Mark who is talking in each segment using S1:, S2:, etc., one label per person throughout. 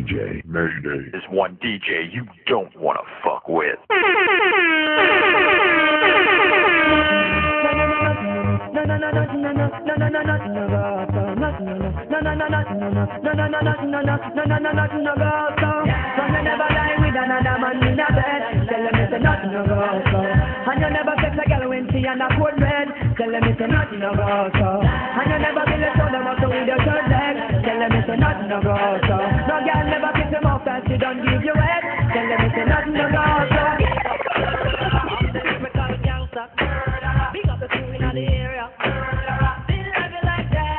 S1: DJ Mayday.
S2: There's one DJ you don't want to fuck with.
S3: And you never sex a girl when she and a cold red. Tell them it's nothing no go so. And you never feel it so them up to with your shirt leg. Tell them it's nothing no go so. No girl never kiss him off and she don't give you head. Tell them it's nothing no go so. Big up the crew in the area. Feel like you like that.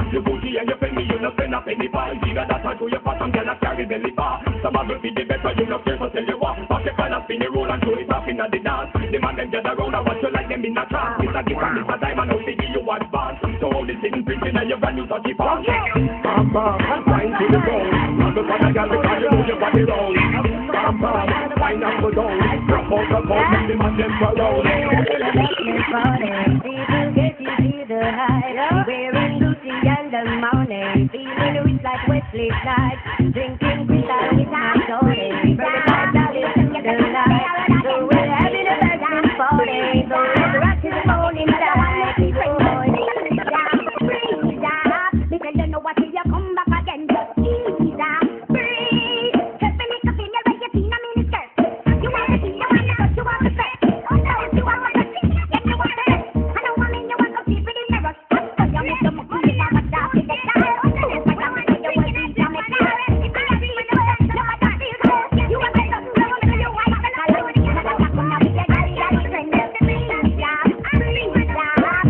S1: You booty and you pay me, you no spend a penny for. Figure that I do your part and girl I carry belly bar. Some of you the better, you no care for tell you what. Pack your pan and spin the roll and throw it off in the dance. The man them gather round and watch you like them in a trance. Mr. Gift and Mr. Diamond, how they give you advance. So all this thing printing and your brand new touchy pass. Bam bam, wine to the ground. Have the fun and girl because you know your body round. Bam bam, wine and go down. Drop out the phone, make the man them fall down.
S4: People get you to the high. Wearing suits in the morning. Feeling rich like Wesley Snipes. Drinking crystal with my soda. Very nice, that is the night. So we're having a birthday party. So let's rock to the morning light. Breathe up. Because you know what, till you come back again. Just ease up. Breathe. Just make a feel like you've seen a miniskirt. You want to see, you want to touch, you want to fit. Oh no, you want to see, then you want to hit. I know I mean you want to see pretty mirror. So you make the move, you have a job in the car. It's like I'm going to do it, you make it. If I have you know that, you want to feel good. You want to know, you want to know why I'm going to do it. You want to come out with your daddy, daddy, friend. Breathe up, breathe up. Breathe up, breathe up.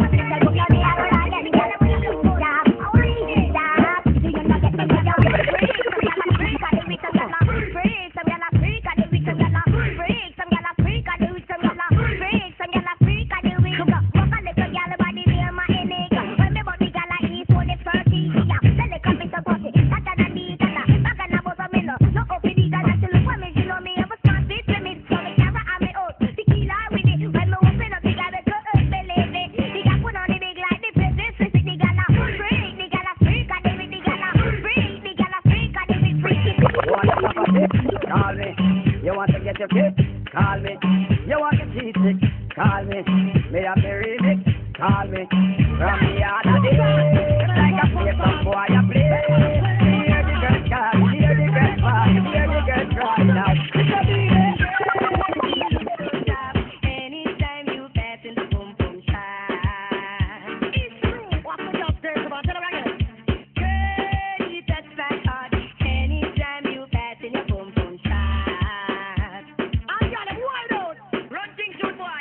S4: Call me. You want to get your kick? Call me. You want to cheat it? Call me. Me have the remix? Call me. From the other day, like a play some boy I play. Hear the girls call, hear the girls cry, hear the girls cry now. Anytime you pass in the boom boom shine. It's true. What's the job there? Come on, tell them again. Girl, you touch my heart. Anytime you pass in your boom boom shine. I got him wide out. Run things to boy.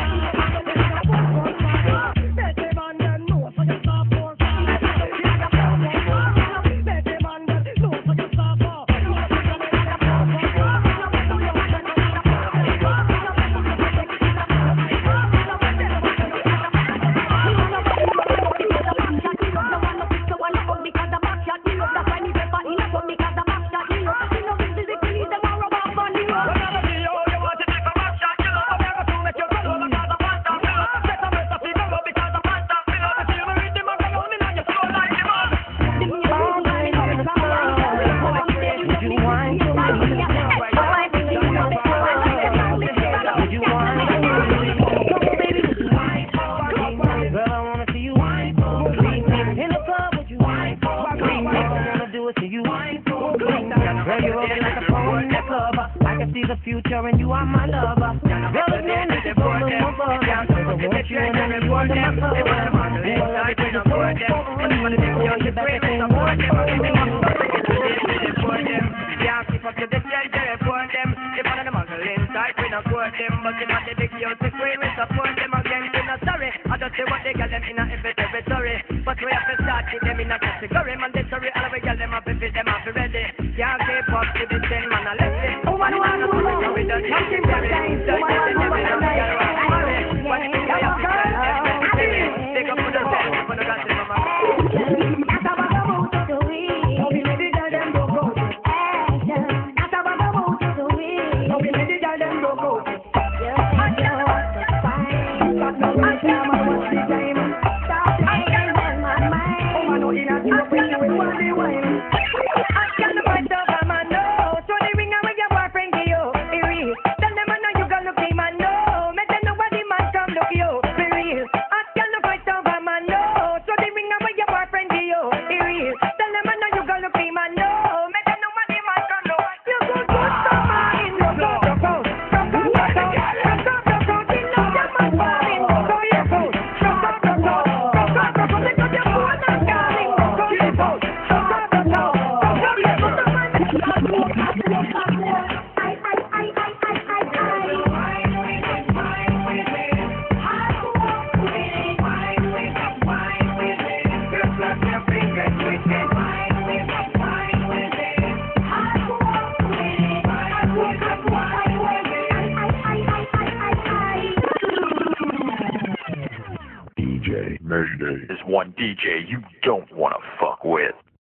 S4: The future and you are my lover. Girl, again, it's a problem of love. I want you and you under my cover. You will love it to the core. You're better than one. Yeah, keep up to the shelter for them. If one of them are inside, we don't court them. But you know the big youth is free, we support them again. We're not sorry. I just say what they got them in a every territory. But we have to start with them in a category. Mandatory, all of we got them up if them up ready. Can't keep up to the 10 man, I left it.
S2: Mayday. There's one DJ you don't want to fuck with.